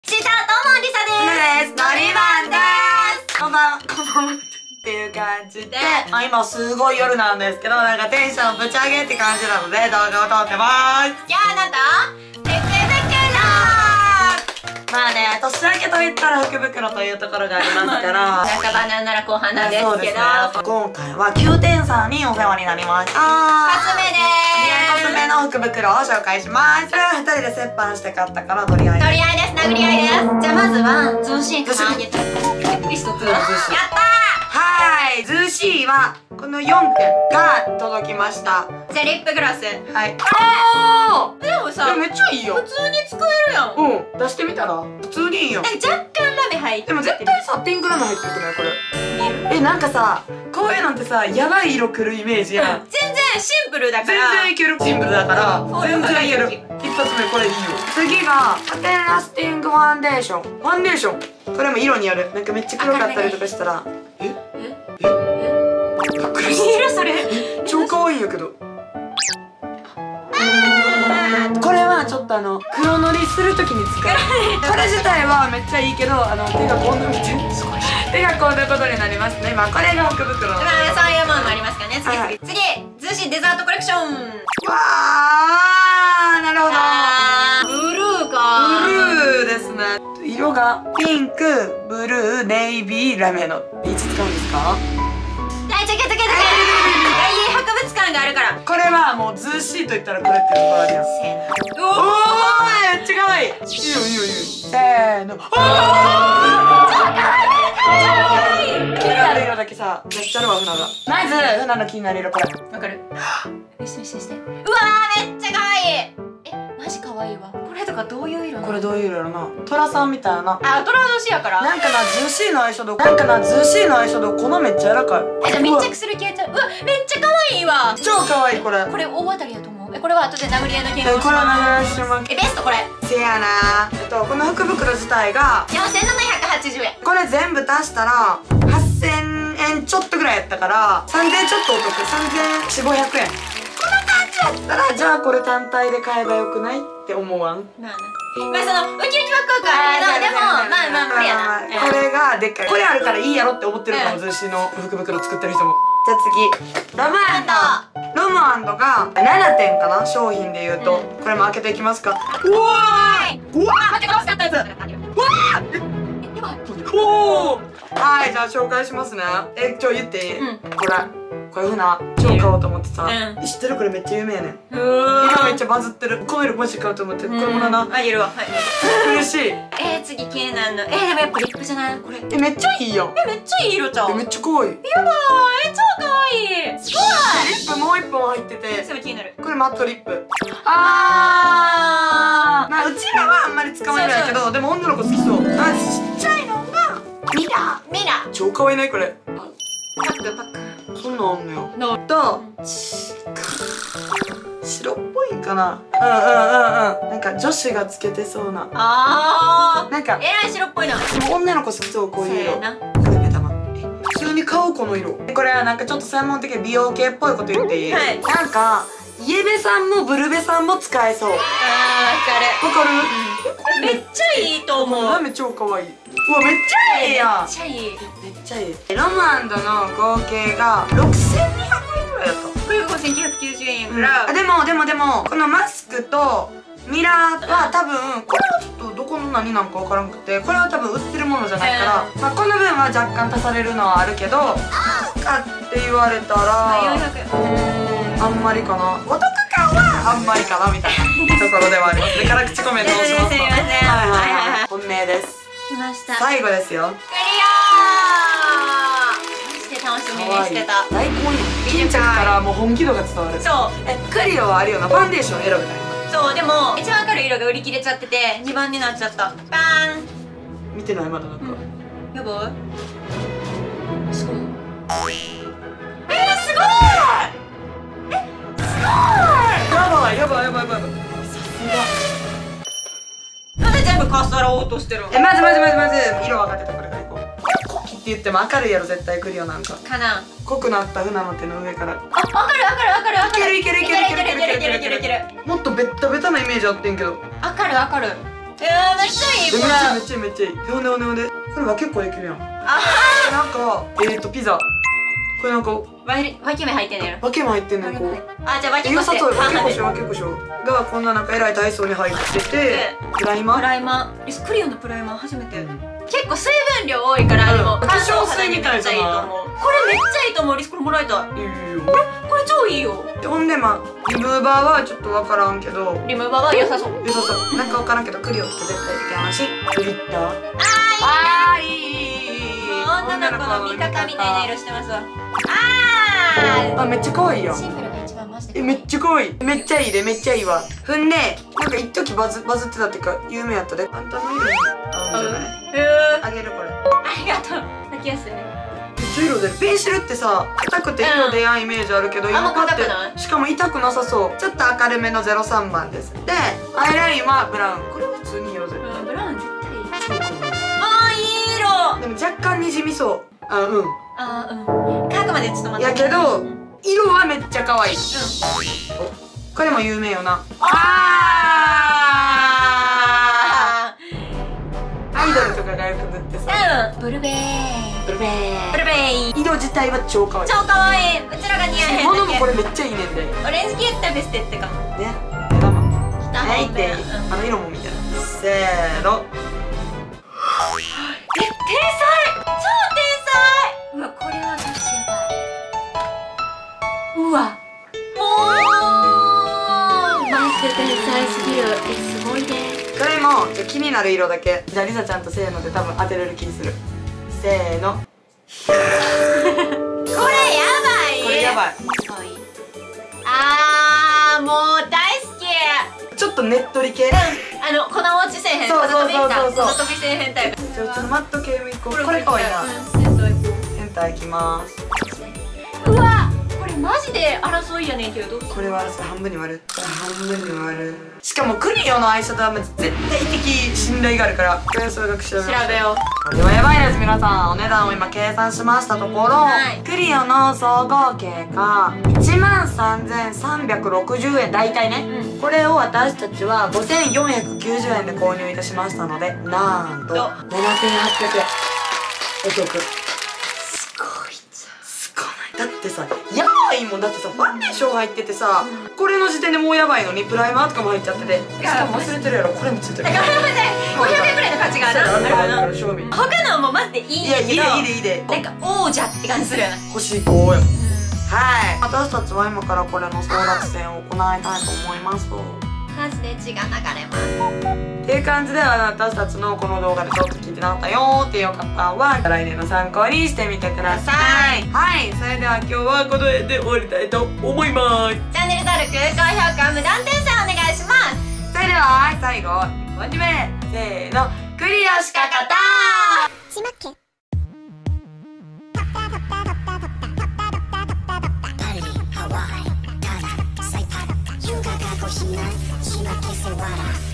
シタともりさです。 のりまんです。こんばんっていう感じで、今すごい夜なんですけど、なんかテンションぶち上げって感じなので動画を撮ってます。 今日なんだ福袋まあね、年明けと言ったら福袋というところがありますから半ばなんなら後半なんですけど、 今回は9点さんにお世話になりました。 コスメでコスメの福袋を紹介します。それは2人で折半して買ったから取り合い取り合いです。殴り合いです。じゃあまずはズーシーからあげて一つやったはい、ズーシーはこの4点が届きました。 じゃあリップグロス。 はい。 でもさ、 めっちゃいいよ。 普通に使えるやん。 うん、出してみたら普通にいいよ。 なんか若干ラメ入ってる。 でも絶対さ、ピンクラメ入ってるくないこれ。なんかさ、こういうのってさ、やばい色くるイメージやん。 全然シンプルだから全然いける。シンプルだから全然いける。一発目これいいよ。次がサテンラスティングファンデーション。ファンデーションこれも色による。なんかめっちゃ黒かったりとかしたらそれ超可愛いんやけど。これはちょっと黒塗りするときに使う。これ自体はめっちゃいいけど、手がこんな手がこんなことになりますね。まあこれが福袋。 そういうものもありますからね。次ズーシーデザートコレクション。 わー、なるほど。 ブルーか。 ブルーですね。色がピンク、ブルー、ネイビー、ラメのいつ使うんですか？ 博物館があるから。 これはもうズーシーと言ったらこれっていうところあるやん。おー、めっちゃ可愛い。いいよいいよいいよ。せーの。超可愛い。気になる色だけさ、めっちゃあるわ、ふなが。まずふなの気になる色これ。 わかる？見して。うわー、めっちゃ可愛い。マジ可愛いわ。これとかどういう色？これどういう色やろな。トラさんみたいな。 あ、トラ年やから。 なんかな、ズーシーのアイシャドウ。粉めっちゃ柔らかい。 じゃあ密着する系ちゃう。うわ、めっちゃ可愛いわ。 超可愛いこれ。 これ大当たりやと思う。これは後で殴り合いの件をします。 これは殴り合いします。 ベストこれ。 せやな。この福袋自体が 4780円。 これ全部足したら8000円ちょっとぐらいやったから3000円ちょっとお得。3400、500円。この感じやったらじゃあこれ単体で買えばよくないって思わん？ まあそのウキウキワクワクあるけど、でもまあ無理やな。 これがでっかい。これあるからいいやろって思ってるかも。ズーシーの福袋作ってる人も。じゃあ次ロムアンドが7点かな、商品でいうと。これも開けていきますか。うわー、うわー、待って、欲しかったやつ。うわー、おー。はい、じゃあ紹介しますね。言っていい？これふな超買おうと思ってさ。知ってる？これめっちゃ有名やねん。今めっちゃバズってる。この色マジ買うと思って。これもな。 あげるわ。はい。 嬉しい。 次気になるの。でもやっぱリップじゃない？これ。 めっちゃいいやん。 めっちゃいい色ちゃう？ めっちゃ可愛い。 やばーい、超可愛い。すごい。 リップもう1本入ってて。 すごい気になる。 これマットリップ。まあうちらはあんまり使わないけど、でも女の子好きそう。ちっちゃいのがミラ。超可愛いないこれ。 パック。 そんなんあんのよ。白っぽいんかな。なんか女子がつけてそうな。なんかえらい白っぽいな。 女の子好きそう、こういう色。これ目玉。普通に買うこの色。これはなんかちょっと専門的な美容系っぽいこと言っていい？なんかイエベさんもブルベさんも使えそう。わかる？ めっちゃいいと思う。 ラメ超可愛い。うわ、めっちゃいいやん。 めっちゃいい。 ロムアンドの合計が6200円ぐらいだった。 これが5990円やから。 でもこのマスクとミラーは多分これはちょっとどこの何なんか分からんくて、これは多分売ってるものじゃないから、この分は若干足されるのはあるけど、高かって言われたらあんまりかな。お得感はあんまりかなみたいなところではありますね。辛口コメントをしますと。本命です。 来ました。 最後ですよ。 クリアー。楽しみにしてた。 大根よ。巾着からもう本気度が伝わる。 そう。 クリオはあるよな。ファンデーション選ぶタイプ。そう、でも一番明るい色が売り切れちゃってて2番になっちゃった。バーン。 見てないまだなんか。 やばい。すごい。すごい。 やばい。さすが。 なんで全部かっさらおうとしてるの？ まず色分かってた。これからいこう。濃きって言っても明るいやろ絶対。クリオなんかかな。 濃くなったふなの手の上から。 わかる。 いける。もっとベッタベタなイメージあってんけど。 わかる。 めっちゃいいこれ。 めっちゃいいめっちゃいい。ほんでこれは結構できるやん。 あなんかピザこれなんかわき芽入ってんねやろ。 分けも入ってんねんこう。 あ、じゃあわきこして分半々で。 けこしょがこんななんかえらい体操に入ってて、プライマープライマー。クリオンのプライマー初めて。結構水分量多いからでも化粧水みたいじゃない。 これめっちゃいいと思う。リスこれもらいたい。 いいよこれ超いいよ。 ほんでリムーバーはちょっと分からんけど、 リムーバーは良さそう。 良さそう。なんか分からんけどクリオって絶対的なし。グリッター。 あいい。 女の子の味方みたいな色してますわ。 あ、めっちゃ可愛いやん。 シンプルが一番マジで。 めっちゃ可愛い。めっちゃいいで、めっちゃいいわ。ふんで、なんか一時バズってたっていうか有名やったで。あんたの色に合うんじゃない？あげるこれ。 ありがとう。泣きやすいね。 めっちゃ色出る。ペンシルってさ、硬くて色出やんイメージあるけど、今こうやってしかも痛くなさそう。ちょっと明るめの03番です。で、アイラインはブラウン。これは普通に色出る。 ブラウン絶対いい。 そうかな。 あー、いい色。 でも若干にじみそう。あ、うん。 書くまでちょっと待って。 やけど色はめっちゃ可愛い。これも有名よな。アイドルとかがよく塗ってさ。 ブルベー。 ブルベー。 ブルベー。 色自体は超可愛い。 超可愛い。うちらが似合えへんだけ。 物もこれめっちゃいいねんで。 オレンジキュートベステってかも。 ね。目玉。 はいって、あの色もみたいな。せーの。 天才。超天才。うわ、これはガチやばい。うわ。マジで天才すぎる。すごいね。 これも気になる色だけ。じゃあリサちゃんとせーので多分当てれる気する。せーの。 これやばい。 これやばい。 もう大好き。 ちょっとねっとり系。 粉落ちせえへん。 そうそうそうそう。 粉飛びせえへんタイプ。 ちょっとマット系もいこう。これ可愛いな。センター行きます。 うわ、これマジで争いやねんけど。 これは半分に割る。半分に割る。しかもクリオのアイシャドウは絶対的信頼があるから、これは数学調べましょう。 調べよう。 これはやばいです皆さん。お値段を今計算しましたところ、クリオの総合計が13,360円大体ね、これを私たちは5,490円で購入いたしましたので、なんと7,800円お得。すごいじゃん。すごない。だってさ、やばいもん。だってさ、ファンデーション入っててさ、これの時点でもうやばいのにプライマーとかも入っちゃってて、しかも忘れてるやろ、これもついてる。 だから500円くらいの価値がある。他のもマジでいいんやけど、 いいでなんか王者って感じするよな。 欲しい子よ。はい、私たちは今からこれの争奪戦を行いたいと思います。 マジで血が流れます。 っていう感じでは、私たちのこの動画でちょっと聞いてなったよーっていう方は来年の参考にしてみてください。はい、それでは今日はこの辺で終わりたいと思います。 チャンネル登録、高評価、無断転載お願いします。 それでは最後1本目、せーの、クリアしか勝たーしまっけハワイ、タナ、サイパン、優雅が欲しいな、しまけせわら